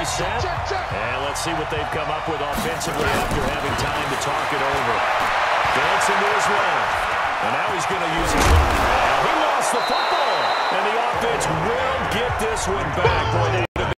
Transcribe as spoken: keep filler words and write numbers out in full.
set. And let's see what they've come up with offensively after having time to talk it over. Dancing to his left. And now he's going to use his right. He lost the football. And the offense will get this one back. Boy, they